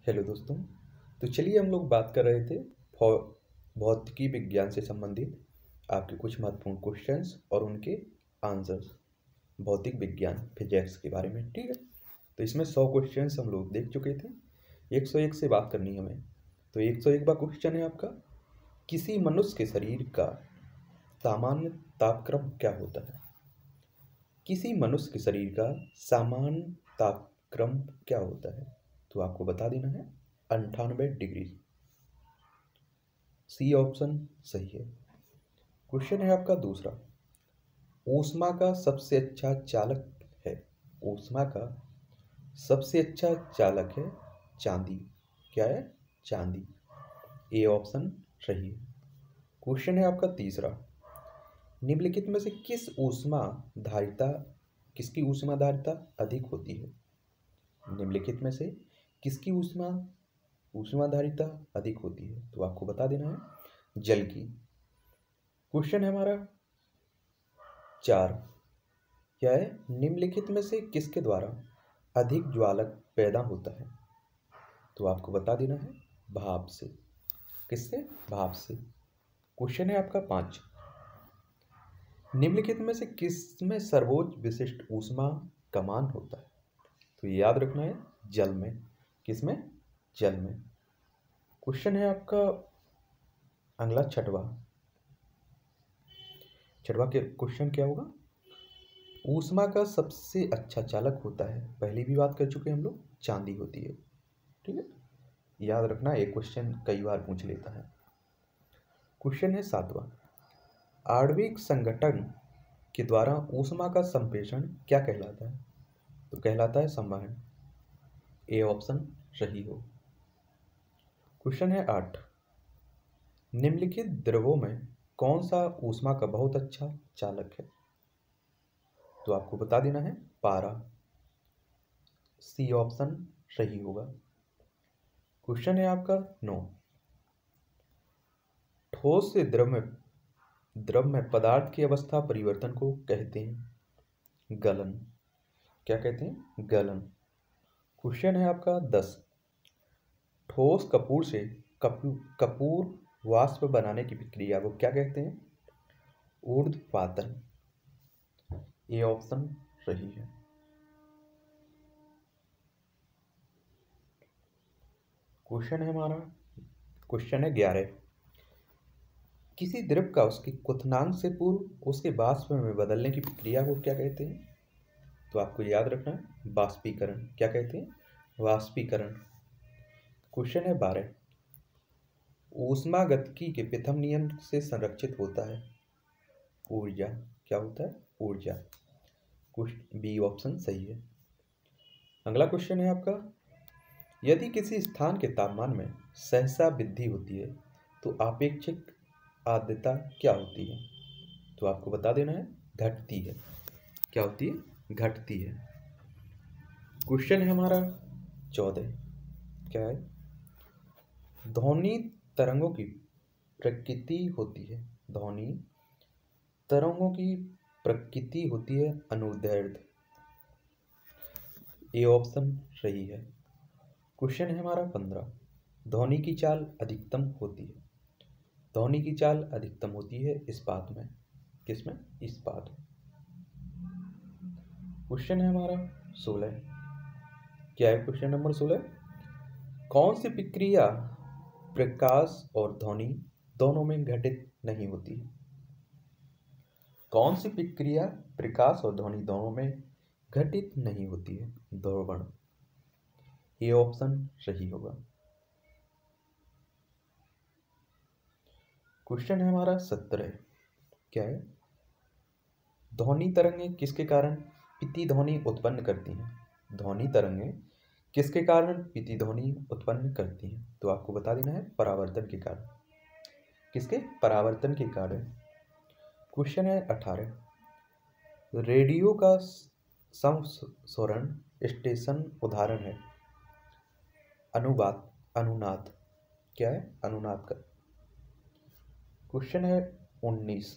Hello दोस्तों। तो चलिए हम लोग बात कर रहे थे भौतिकी विज्ञान से संबंधित आपके कुछ महत्वपूर्ण क्वेश्चंस और उनके आंसर्स, भौतिक विज्ञान फिजिक्स के बारे में। ठीक है, तो इसमें 100 क्वेश्चंस हम लोग देख चुके थे। 101 से बात करनी है हमें। तो 101वां क्वेश्चन है आपका, किसी मनुष्य के शरीर का सामान्य तापक्रम क्या होता है? किसी मनुष्य के शरीर का सामान्य तापक्रम क्या होता है? तो आपको बता देना है 98 डिग्री। सी ऑप्शन सही है। क्वेश्चन है आपका दूसरा, ऊष्मा का सबसे अच्छा चालक है। ऊष्मा का सबसे अच्छा चालक है चांदी। क्या है? चांदी। ए ऑप्शन सही है। क्वेश्चन है आपका तीसरा, निम्नलिखित में से किसकी ऊष्माधारिता अधिक होती है? निम्नलिखित में से किसकी ऊष्माधारिता अधिक होती है? तो आपको बता देना है जल की। क्वेश्चन है हमारा 4, क्या है? निम्नलिखित में से किसके द्वारा अधिक ज्वालक पैदा होता है? तो आपको बता देना है भाप से। किससे? भाप से। क्वेश्चन है आपका 5, निम्नलिखित में से किसमें सर्वोच्च विशिष्ट ऊष्मा कमान होता है? तो ये याद रखना है जल में। किसमें? जल में। क्वेश्चन है आपका अगला छठवा के क्वेश्चन क्या होगा? ऊष्मा का सबसे अच्छा चालक होता है, पहले भी बात कर चुके हैं हम लोग, चांदी होती है। ठीक है, याद रखना, एक क्वेश्चन कई बार पूछ लेता है। क्वेश्चन है 7वां, आणविक संगठन के द्वारा ऊष्मा का संप्रेषण क्या कहलाता है? तो कहलाता है संवहन। ए ऑप्शन सही हो। क्वेश्चन है 8, निम्नलिखित द्रवों में कौन सा ऊष्मा का बहुत अच्छा चालक है? तो आपको बता देना है पारा। सी ऑप्शन सही होगा। क्वेश्चन है आपका 9, ठोस से द्रव में पदार्थ की अवस्था परिवर्तन को कहते हैं गलन। क्या कहते हैं? गलन। क्वेश्चन है आपका 10, ठोस कपूर से कपूर वाष्प बनाने की प्रक्रिया को क्या कहते हैं? ऊर्ध्वपातन। ये ऑप्शन सही है। क्वेश्चन है 11, किसी द्रव का उसके क्वथनांक से पूर्व उसके वाष्प में बदलने की प्रक्रिया को क्या कहते हैं? तो आपको याद रखना है वाष्पीकरण। क्या कहते हैं? वाष्पीकरण। क्वेश्चन है 12, ऊष्मागतिकी के प्रथम नियम से संरक्षित होता है ऊर्जा। क्या होता है? ऊर्जा। बी ऑप्शन सही है। अगला क्वेश्चन है आपका, यदि किसी स्थान के तापमान में सहसा वृद्धि होती है तो आपेक्षिक आर्द्रता क्या होती है? तो आपको बता देना है घटती है। क्या होती है? घटती है। क्वेश्चन है हमारा 14, क्या है? ध्वनि तरंगों की प्रकृति होती है अनुदैर्ध्य। ए ऑप्शन सही है। क्वेश्चन है हमारा 15, ध्वनि की चाल अधिकतम होती है इस्पात में। किसमें? इस्पात। क्वेश्चन है हमारा 16, क्या है? क्वेश्चन नंबर 16, कौन सी प्रक्रिया प्रकाश और ध्वनि दोनों में घटित नहीं होती? कौन सी प्रक्रिया प्रकाश और ध्वनि दोनों में घटित नहीं होती है? ध्रुवण। ये ऑप्शन सही होगा। क्वेश्चन है हमारा 17, क्या है? ध्वनि तरंगें किसके कारण प्रतिध्वनि उत्पन्न करती हैं? ध्वनि तरंगें किसके कारण प्रतिध्वनि उत्पन्न करती हैं? तो आपको बता देना है परावर्तन के कारण। किसके? परावर्तन के कारण। क्वेश्चन है 18, रेडियो का समस्वरण स्टेशन उदाहरण है अनुनाद। क्या है? अनुनाद का। क्वेश्चन है 19,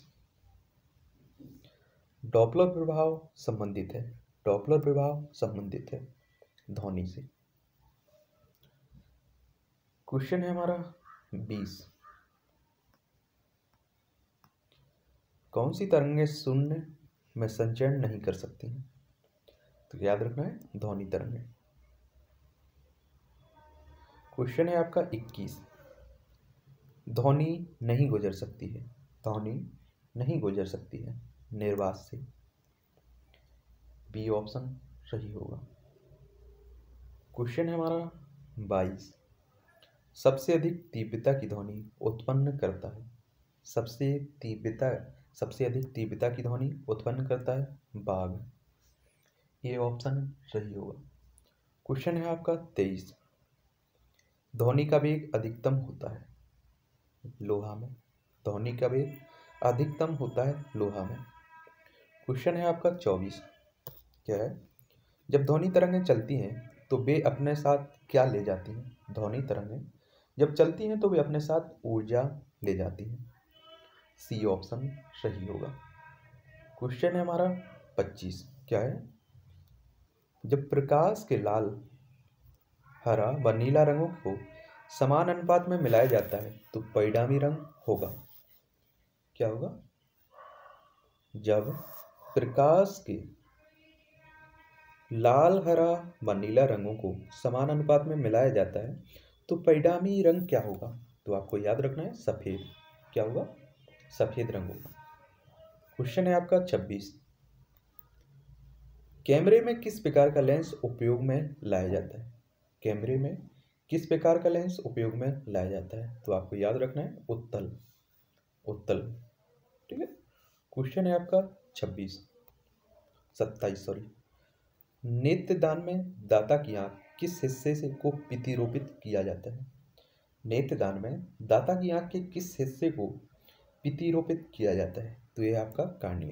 डॉपलर प्रभाव संबंधित है ध्वनि से। क्वेश्चन है हमारा 20। कौन सी तरंगें शून्य में संचरण नहीं कर सकती हैं? तो याद रखना है ध्वनि तरंगें। क्वेश्चन है आपका 21। ध्वनि नहीं गुजर सकती है, ध्वनि नहीं गुजर सकती है निर्वात से। बी ऑप्शन सही होगा। क्वेश्चन है हमारा 22। सबसे अधिक तीव्रता की ध्वनि उत्पन्न करता है, सबसे अधिक तीव्रता की ध्वनि उत्पन्न करता है बाघ। ये ऑप्शन सही होगा। क्वेश्चन है आपका 23। ध्वनि का वेग अधिकतम होता है लोहा में, ध्वनि का वेग अधिकतम होता है लोहा में। क्वेश्चन है आपका 24। क्या है? जब ध्वनि तरंगें चलती हैं तो वे अपने साथ क्या ले जाती हैं? ध्वनि तरंगें जब चलती हैं तो वे अपने साथ ऊर्जा ले जाती हैं। सी ऑप्शन सही होगा। क्वेश्चन है हमारा 25। क्या है? जब प्रकाश के लाल, हरा व नीला रंगों को समान अनुपात में मिलाया जाता है तो परिणामी रंग होगा। क्या होगा? जब प्रकाश के लाल, हरा व नीला रंगों को समान अनुपात में मिलाया जाता है तो परिणामी रंग क्या होगा? तो आपको याद रखना है सफेद। क्या होगा? सफेद रंग होगा। क्वेश्चन है आपका 26। कैमरे में किस प्रकार का लेंस उपयोग में लाया जाता है? कैमरे में किस प्रकार का लेंस उपयोग में लाया जाता है? तो आपको याद रखना है उत्तल। उत्तल, ठीक है। क्वेश्चन है आपका 27 सॉरी। नेत्रदान में दाता की आंख किस हिस्से से को प्रतिरोपित किया जाता है? नेत्रदान में दाता की आंख के किस हिस्से को प्रतिरोपित किया जाता है? तो यह आपका कार्निया।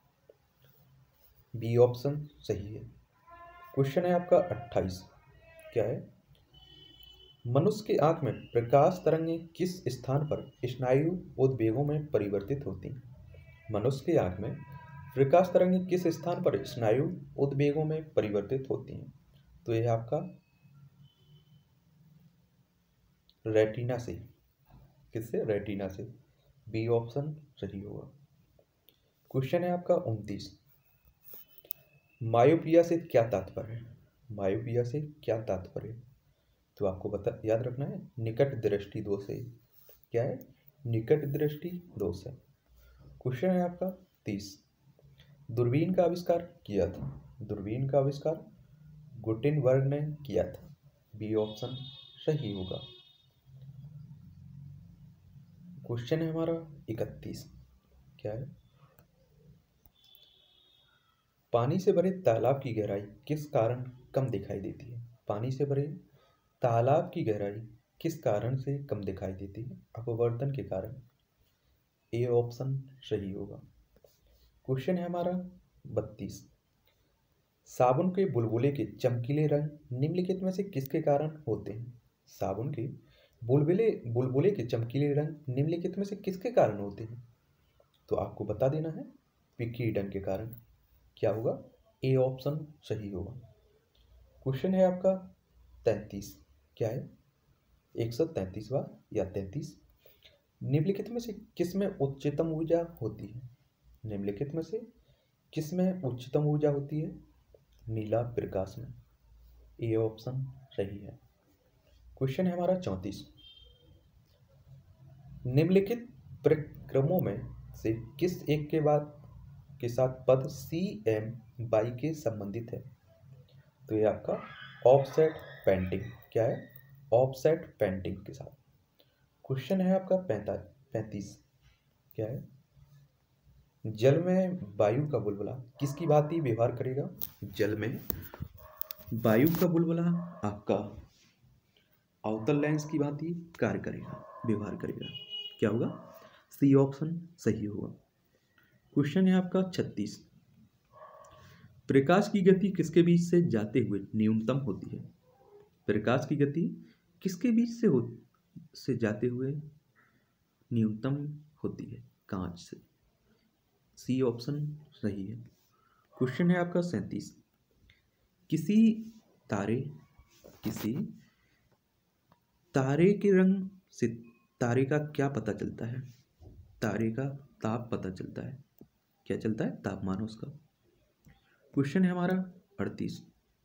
बी ऑप्शन सही है। क्वेश्चन है आपका 28। क्या है? मनुष्य की आंख में प्रकाश तरंगें किस स्थान पर स्नायु उद्वेगों में परिवर्तित होती हैं? मनुष्य की आंख में प्रकाश तरंगें किस स्थान पर स्नायु उद्वेगों में परिवर्तित होती हैं? तो यह आपका रेटिना से। किससे? रेटिना से। बी ऑप्शन सही होगा। क्वेश्चन है आपका 29। मायोपिया से क्या तात्पर्य है? मायोपिया से क्या तात्पर्य है? तो आपको याद रखना है निकट दृष्टि दोष है। क्या है? निकट दृष्टि दोष है। क्वेश्चन है आपका 30। दूरबीन का आविष्कार किया था, दूरबीन का आविष्कार गुटेनबर्ग ने किया था। बी ऑप्शन सही होगा। क्वेश्चन है हमारा 31। क्या है? पानी से भरे तालाब की गहराई किस कारण कम दिखाई देती है? पानी से भरे तालाब की गहराई किस कारण से कम दिखाई देती है? अपवर्तन के कारण। ए ऑप्शन सही होगा। क्वेश्चन है हमारा 32। साबुन के बुलबुले के चमकीले रंग निम्नलिखित में से किसके कारण होते हैं? साबुन के बुलबुले के चमकीले रंग निम्नलिखित में से किसके कारण होते हैं? तो आपको बता देना है विकिरण के कारण। क्या होगा? ए ऑप्शन सही होगा। क्वेश्चन है आपका 33। क्या है? 133वां या 33। निम्नलिखित में से किसमें उच्चतम ऊर्जा होती है? निम्नलिखित में से किसमें उच्चतम ऊर्जा होती है? नीला प्रकाश में। ए ऑप्शन सही है। क्वेश्चन है हमारा 34। निम्नलिखित प्रक्रमों में से किस एक के साथ पद CM के संबंधित है? तो ये आपका ऑफसेट पेंटिंग। क्या है? ऑफसेट पेंटिंग के साथ। क्वेश्चन है आपका 35। क्या है? जल में वायु का बुलबुला किसकी भांति व्यवहार करेगा? जल में वायु का बुलबुला आपका अवतल लेंस की भांति कार्य करेगा, व्यवहार करेगा। क्या होगा? सी ऑप्शन सही होगा। क्वेश्चन है आपका 36। प्रकाश की गति किसके बीच से जाते हुए न्यूनतम होती है? प्रकाश की गति किसके बीच से जाते हुए न्यूनतम होती है? कांच से। सी ऑप्शन सही है। क्वेश्चन है आपका 37। किसी तारे के रंग से तारे का क्या पता चलता है? तारे का ताप पता चलता है। क्या चलता है? तापमान उसका। क्वेश्चन है हमारा 38।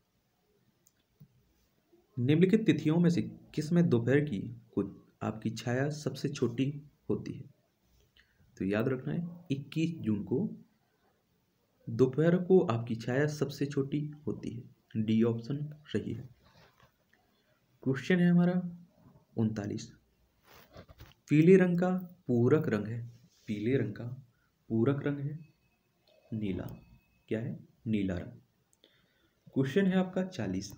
निम्नलिखित तिथियों में से किस में दोपहर की कुछ आपकी छाया सबसे छोटी होती है? तो याद रखना है 21 जून को दोपहर को आपकी छाया सबसे छोटी होती है। डी ऑप्शन सही है। क्वेश्चन है हमारा 39। पीले रंग का पूरक रंग है। पीले रंग का पूरक रंग है नीला। क्या है? नीला रंग। क्वेश्चन है आपका 40।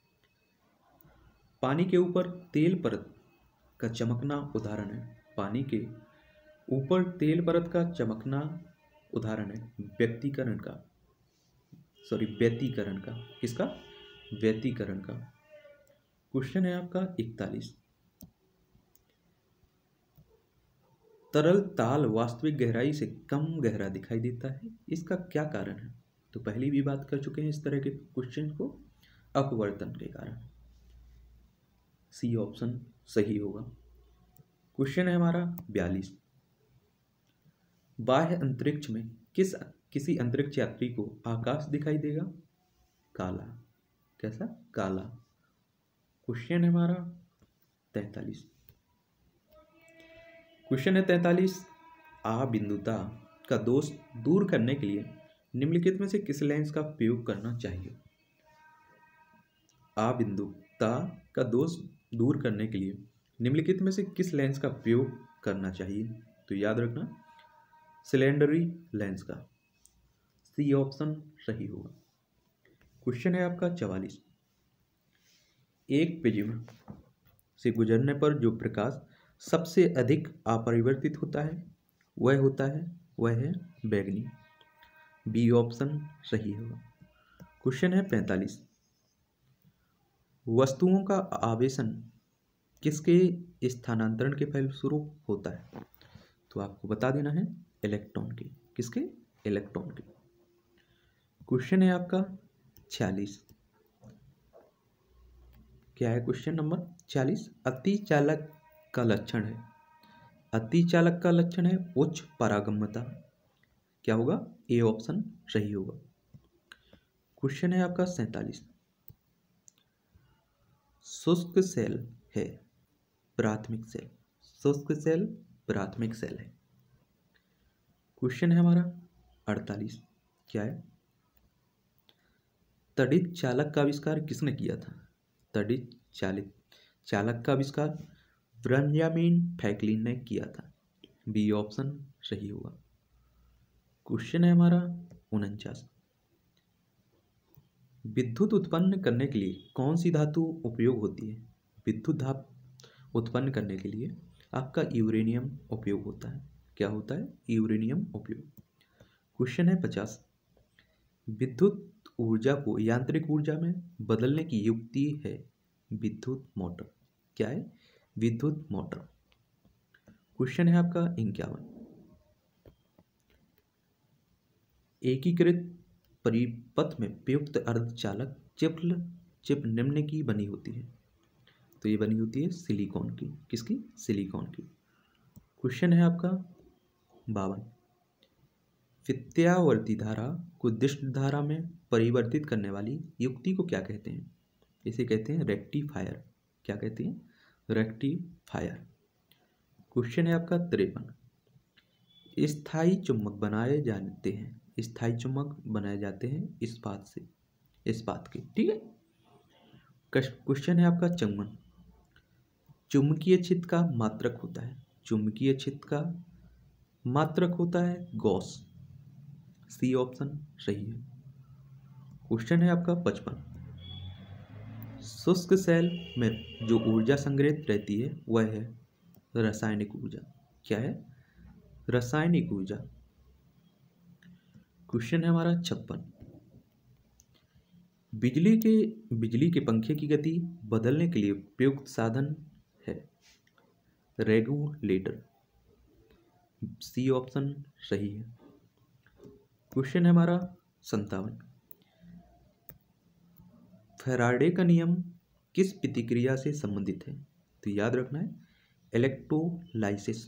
पानी के ऊपर तेल परत का चमकना उदाहरण है। पानी के ऊपर तेल परत का चमकना उदाहरण है व्यक्तिकरण का, व्यतीकरण का। किसका? व्यतीकरण का। क्वेश्चन है आपका 41। तरल ताल वास्तविक गहराई से कम गहरा दिखाई देता है, इसका क्या कारण है? तो पहले भी बात कर चुके हैं इस तरह के क्वेश्चन को, अपवर्तन के कारण। सी ऑप्शन सही होगा। क्वेश्चन है हमारा 42। बाह्य अंतरिक्ष में किसी अंतरिक्ष यात्री को आकाश दिखाई देगा काला। कैसा? काला। क्वेश्चन है हमारा 43। क्वेश्चन है 43। अबिंदुता का दोष दूर करने के लिए निम्नलिखित में से किस लेंस का प्रयोग करना चाहिए? अबिंदुता का दोष दूर करने के लिए निम्नलिखित में से किस लेंस का प्रयोग करना चाहिए? तो याद रखना सिलेंडरी लेंस का। सी ऑप्शन सही होगा। क्वेश्चन है आपका 44। एक प्रिज्म से गुजरने पर जो प्रकाश सबसे अधिक अपरिवर्तित होता है वह है बैगनी। बी ऑप्शन सही होगा। क्वेश्चन है 45। वस्तुओं का आवेशन किसके स्थानांतरण के फलस्वरूप होता है? तो आपको बता देना है इलेक्ट्रॉन के। किसके? इलेक्ट्रॉन के। क्वेश्चन है आपका 46। क्या है क्वेश्चन नंबर 40? अति चालक का लक्षण है। अति चालक का लक्षण है उच्च पारगम्यता। क्या होगा? ए ऑप्शन सही होगा। क्वेश्चन है आपका 47। शुष्क सेल है प्राथमिक सेल। शुष्क सेल प्राथमिक सेल है। क्वेश्चन है हमारा 48। क्या है? तड़ित चालक का आविष्कार किसने किया था? तड़ित चालक का आविष्कार बेंजामिन फ्रैंकलिन ने किया था। बी ऑप्शन सही होगा। क्वेश्चन है हमारा 49। विद्युत उत्पन्न करने के लिए कौन सी धातु उपयोग होती है? विद्युत धातु उत्पन्न करने के लिए आपका यूरेनियम उपयोग होता है। क्या होता है? यूरेनियम उपयोग। क्वेश्चन है 50। विद्युत ऊर्जा को यांत्रिक ऊर्जा में बदलने की युक्ति है विद्युत मोटर। क्या है? विद्युत मोटर। क्वेश्चन है आपका 51। एकीकृत परिपथ में प्रयुक्त अर्धचालक चिप निम्न की बनी होती है। तो ये बनी होती है सिलिकॉन की। किसकी? सिलिकॉन की। क्वेश्चन है आपका 52। प्रत्यावर्ती धारा को दिष्ट धारा में परिवर्तित करने वाली युक्ति को क्या कहते हैं? इसे कहते हैं रेक्टिफायर। क्या कहते हैं? रेक्टिफायर। क्वेश्चन है आपका 53। स्थायी चुंबक बनाए जाते हैं। स्थायी चुंबक बनाए जाते हैं इस्पात से, इस्पात के। ठीक है। क्वेश्चन है आपका 54। चुंबकीय क्षेत्र का मात्रक होता है। चुंबकीय क्षेत्र का मात्रक होता है गॉस। सी ऑप्शन सही है। क्वेश्चन है आपका 55। शुष्क सेल में जो ऊर्जा संग्रहित रहती है वह है रासायनिक ऊर्जा। क्या है? रासायनिक ऊर्जा। क्वेश्चन है हमारा 56। बिजली के पंखे की गति बदलने के लिए प्रयुक्त साधन है रेगुलेटर। सी ऑप्शन सही है। क्वेश्चन है हमारा 57। फैराडे का नियम किस प्रतिक्रिया से संबंधित है? तो याद रखना है इलेक्ट्रोलाइसिस,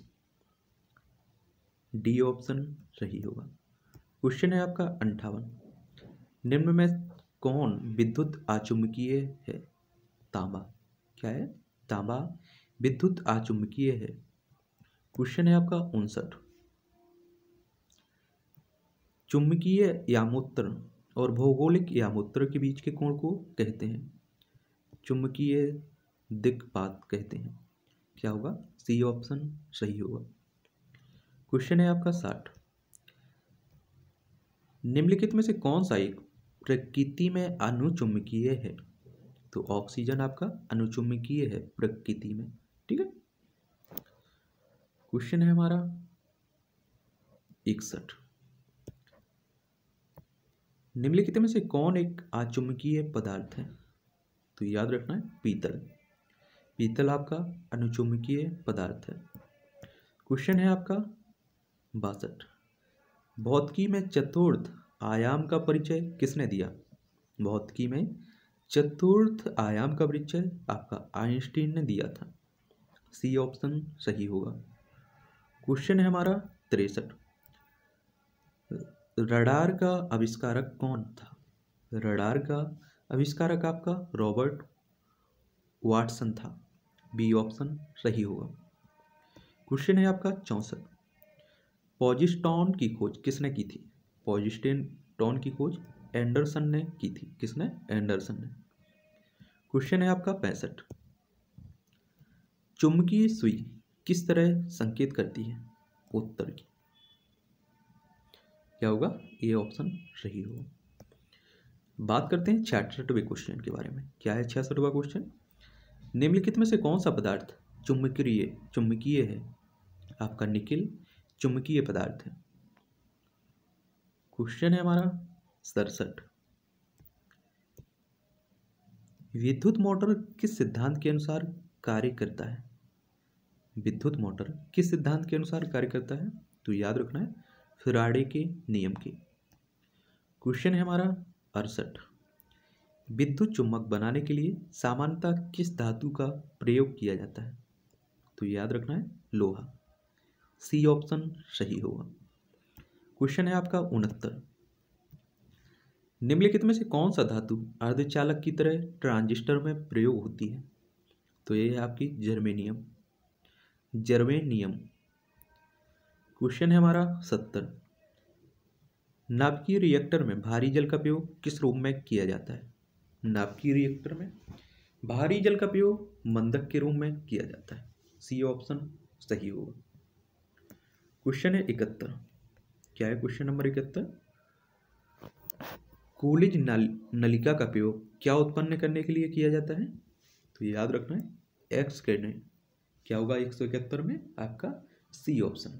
डी ऑप्शन सही होगा। क्वेश्चन है आपका 58, निम्न में कौन विद्युत आचुंबकीय है? तांबा। क्या है? तांबा विद्युत आचुंबकीय है। क्वेश्चन है आपका 59, चुंबकीय यामोत्तर और भौगोलिक यामोत्तर के बीच के कोण को कहते हैं? चुंबकीय दिक्पात कहते हैं। क्या होगा? सी ऑप्शन सही होगा। क्वेश्चन है आपका 60, निम्नलिखित में से कौन सा एक प्रकृति में अनुचुंबकीय है? तो ऑक्सीजन आपका अनुचुंबकीय है प्रकृति में। ठीक है। क्वेश्चन है हमारा 61, निम्नलिखित में से कौन एक आचुंबकीय पदार्थ है? तो याद रखना है पीतल। पीतल आपका अनुचुंबकीय पदार्थ है। क्वेश्चन है आपका 62, भौतिकी में चतुर्थ आयाम का परिचय किसने दिया? भौतिकी में चतुर्थ आयाम का परिचय आपका आइंस्टीन ने दिया था। सी ऑप्शन सही होगा। क्वेश्चन है हमारा 63, रडार का आविष्कारक कौन था? रडार का आविष्कारक आपका रॉबर्ट वाटसन था। बी ऑप्शन सही होगा। क्वेश्चन है आपका 64, पॉजिस्ट्रॉन की खोज किसने की थी? पॉजिस्ट्रॉन की खोज एंडरसन ने की थी। किसने? एंडरसन ने। क्वेश्चन है आपका 65, चुंबकीय सुई किस तरह संकेत करती है? उत्तर की। क्या होगा? ए ऑप्शन सही होगा। बात करते हैं 66वें क्वेश्चन के बारे में। क्या है 66वां क्वेश्चन? निम्नलिखित में से कौन सा पदार्थ चुंबकीय है? आपका निकिल चुंबकीय पदार्थ है। क्वेश्चन है हमारा 67, विद्युत मोटर किस सिद्धांत के अनुसार कार्य करता है? विद्युत मोटर किस सिद्धांत के अनुसार कार्य करता है? तो याद रखना है फैराडे के नियम के। क्वेश्चन है हमारा 68, विद्युत चुम्बक बनाने के लिए सामान्यतः किस धातु का प्रयोग किया जाता है? तो याद रखना है लोहा। सी ऑप्शन सही होगा। क्वेश्चन है आपका 69, निम्नलिखित में से कौन सा धातु अर्धचालक की तरह ट्रांजिस्टर में प्रयोग होती है? तो ये है आपकी जर्मेनियम। क्वेश्चन है हमारा 70, नाभिकीय रिएक्टर में भारी जल का प्रयोग किस रूप में किया जाता है? नाभिकीय रिएक्टर में भारी जल का प्रयोग मंदक के रूप में किया जाता है। सी ऑप्शन सही होगा। क्वेश्चन है 71, क्या है क्वेश्चन नंबर 71? कूलिज नलिका का प्रयोग क्या उत्पन्न करने के लिए किया जाता है? तो याद रखना है एक्स किरणें। क्या होगा 171 में? आपका सी ऑप्शन।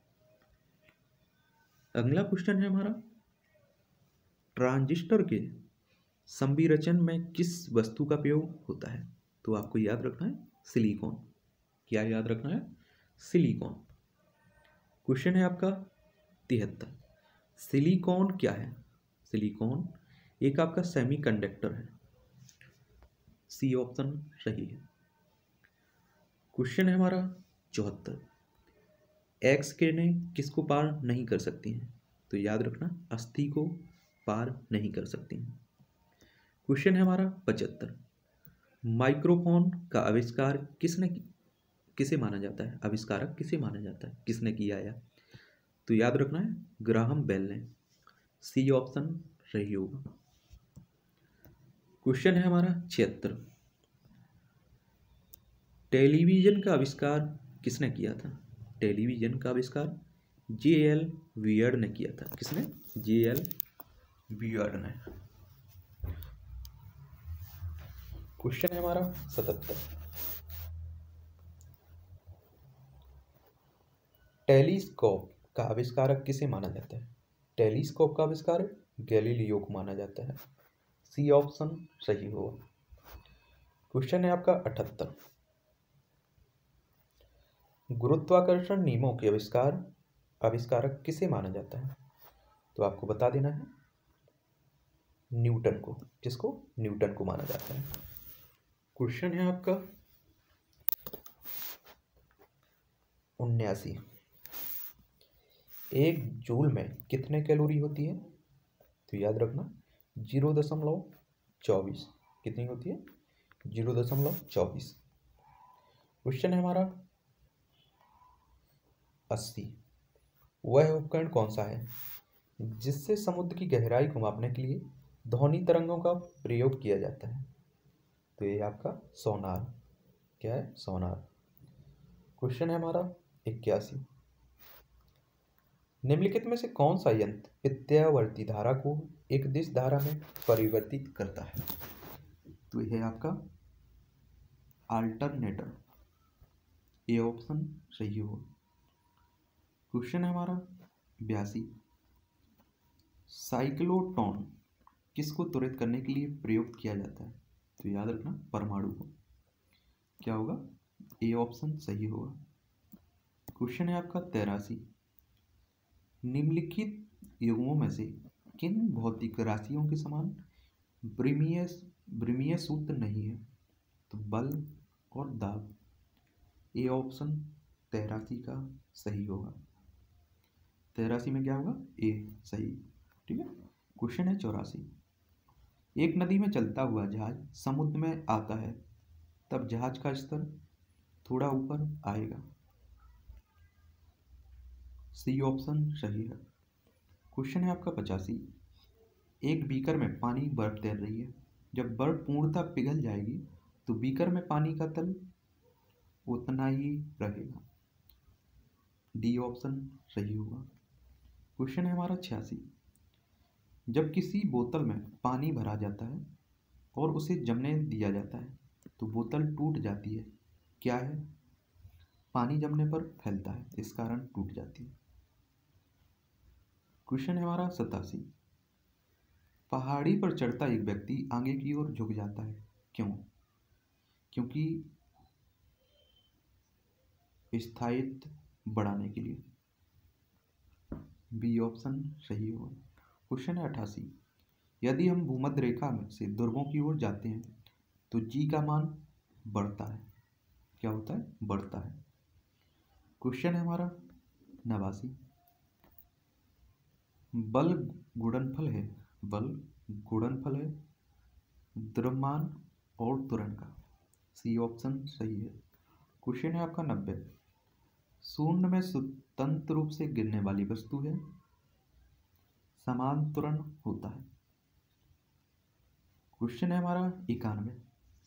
अगला क्वेश्चन है हमारा, ट्रांजिस्टर के संविरचन में किस वस्तु का प्रयोग होता है? तो आपको याद रखना है सिलिकॉन। क्या याद रखना है? सिलिकॉन। क्वेश्चन है आपका 73, सिलिकॉन क्या है? सिलिकॉन एक आपका सेमीकंडक्टर है। सी ऑप्शन सही है। क्वेश्चन है हमारा 74, एक्स किरणें किसको पार नहीं कर सकती हैं? तो याद रखना अस्थि को पार नहीं कर सकती हैं। क्वेश्चन है हमारा 75, माइक्रोफोन का आविष्कार किसे माना जाता है? आविष्कारक किसे माना जाता है? किसने किया है? तो याद रखना है ग्राहम बेल ने। सी ऑप्शन सही होगा। क्वेश्चन है हमारा 76, टेलीविजन का आविष्कार किसने किया था? टेलीविजन का आविष्कार जे.एल. वियर्ड ने किया था। किसने? जे.एल. वियर्ड ने। क्वेश्चन है हमारा 77, टेलीस्कोप का आविष्कारक किसे माना जाता है? टेलीस्कोप का आविष्कारक गैलीलियो को माना जाता है। सी ऑप्शन सही होगा। क्वेश्चन है आपका 78, गुरुत्वाकर्षण नियमों के आविष्कारक किसे माना जाता है? तो आपको बता देना है न्यूटन को। किसको? न्यूटन को माना जाता है। क्वेश्चन है आपका 79। एक जूल में कितने कैलोरी होती है? तो याद रखना 0.24। कितनी होती है? 0.24। क्वेश्चन है हमारा 80। वह उपकरण कौन सा है जिससे समुद्र की गहराई को मापने के लिए ध्वनि तरंगों का प्रयोग किया जाता है? तो ये आपका सोनार। क्या है? सोनार। क्वेश्चन है हमारा 81। निम्नलिखित में से कौन सा यंत्र प्रत्यावर्ती धारा को एक दिश धारा में परिवर्तित करता है? तो यह है आपका अल्टरनेटर। ये ऑप्शन सही होगा। क्वेश्चन है हमारा 82। साइक्लोट्रॉन किसको त्वरित करने के लिए प्रयुक्त किया जाता है? तो याद रखना परमाणु को। क्या होगा? ए ऑप्शन सही होगा। क्वेश्चन है आपका 83। निम्नलिखित युग्मों में से किन भौतिक राशियों के समान ब्रिमीय सूत्र नहीं है? तो बल और दाब। ए ऑप्शन 83 का सही होगा। 83 में क्या होगा? ए सही। ठीक है। क्वेश्चन है 84। एक नदी में चलता हुआ जहाज समुद्र में आता है तब जहाज का स्तर थोड़ा ऊपर आएगा। सी ऑप्शन सही है। क्वेश्चन है आपका 85। एक बीकर में पानी बर्फ तैर रही है। जब बर्फ पूर्णतः पिघल जाएगी तो बीकर में पानी का तल उतना ही रहेगा। डी ऑप्शन सही होगा। क्वेश्चन है हमारा 86। जब किसी बोतल में पानी भरा जाता है और उसे जमने दिया जाता है तो बोतल टूट जाती है। क्या है? पानी जमने पर फैलता है, इस कारण टूट जाती है। क्वेश्चन है हमारा 87। पहाड़ी पर चढ़ता एक व्यक्ति आगे की ओर झुक जाता है। क्यों? क्योंकि स्थायित्व बढ़ाने के लिए। बी ऑप्शन सही होगा। क्वेश्चन है 88। यदि हम भूमध्य रेखा में से ध्रुवों की ओर जाते हैं तो जी का मान बढ़ता है। क्या होता है? बढ़ता है। क्वेश्चन है हमारा 89। बल गुणनफल है द्रव्यमान और त्वरण का। सी ऑप्शन सही है। क्वेश्चन है आपका 90। शून्य में स्वतंत्र रूप से गिरने वाली वस्तु है, समान त्वरण होता है। क्वेश्चन है हमारा 91।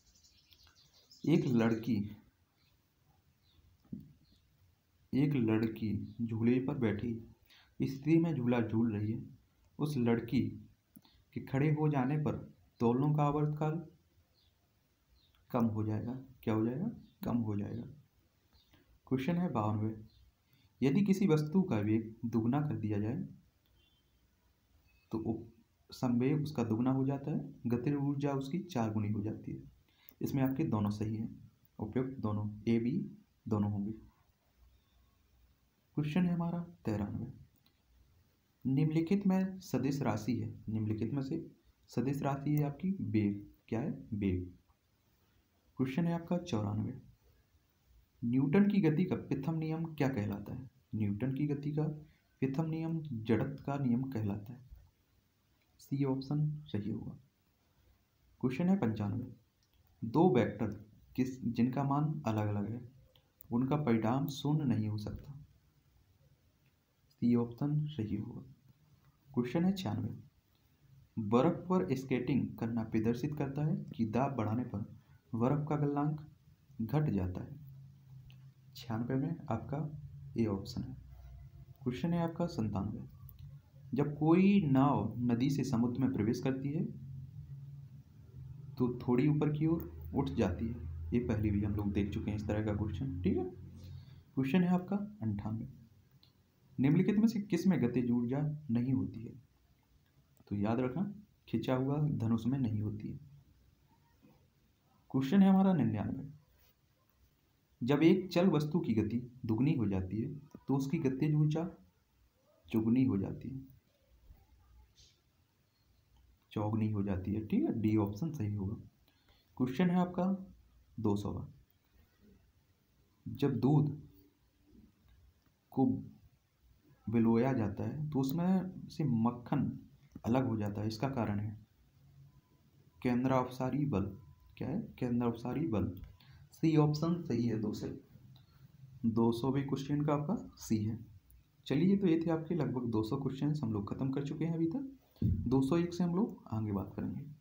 एक लड़की झूले पर बैठी स्थिति में झूला झूल रही है। उस लड़की के खड़े हो जाने पर दोनों का आवर्तकाल कम हो जाएगा। क्या हो जाएगा? कम हो जाएगा। क्वेश्चन है 92। यदि किसी वस्तु का वेग दुगना कर दिया जाए तो संवेग उसका दुगना हो जाता है, गतिज ऊर्जा उसकी 4 गुनी हो जाती है। इसमें आपके दोनों सही हैं, उपयुक्त दोनों ए बी दोनों होंगे। क्वेश्चन है हमारा 93। निम्नलिखित में सदिश राशि है, निम्नलिखित में से सदिश राशि है आपकी वेग। क्या है? वेग। क्वेश्चन है आपका 94। न्यूटन की गति का प्रथम नियम क्या कहलाता है? न्यूटन की गति का प्रथम नियम जड़त्व का नियम कहलाता है। सी ऑप्शन सही होगा। क्वेश्चन है 95। दो वेक्टर जिनका मान अलग अलग है उनका परिणाम शून्य नहीं हो सकता। सी ऑप्शन सही होगा। क्वेश्चन है 96। बर्फ पर स्केटिंग करना प्रदर्शित करता है कि दाब बढ़ाने पर बर्फ का गलनांक घट जाता है। 96 में आपका ए ऑप्शन है। क्वेश्चन है आपका 97। जब कोई नाव नदी से समुद्र में प्रवेश करती है तो थोड़ी ऊपर की ओर उठ जाती है। ये पहले भी हम लोग देख चुके हैं इस तरह का क्वेश्चन। ठीक है। क्वेश्चन है आपका 98। निम्नलिखित में से किस में गतिज ऊर्जा नहीं होती है? तो याद रखना खिंचा हुआ धनुष में नहीं होती है। क्वेश्चन है हमारा 99। जब एक चल वस्तु की गति दुगनी हो जाती है तो उसकी गतिज ऊर्जा चौगुनी हो जाती है। चौगुनी हो जाती है। ठीक है। डी ऑप्शन सही होगा। क्वेश्चन है आपका 200। जब दूध को भिगोया जाता है तो उसमें से मक्खन अलग हो जाता है, इसका कारण है केंद्रापसारी बल। क्या है? केंद्रापसारी बल। सी ऑप्शन सही है। 200 भी क्वेश्चन का आपका सी है। चलिए, तो ये थे आपके लगभग 200 क्वेश्चन हम लोग खत्म कर चुके हैं अभी तक। 201 से हम लोग आगे बात करेंगे।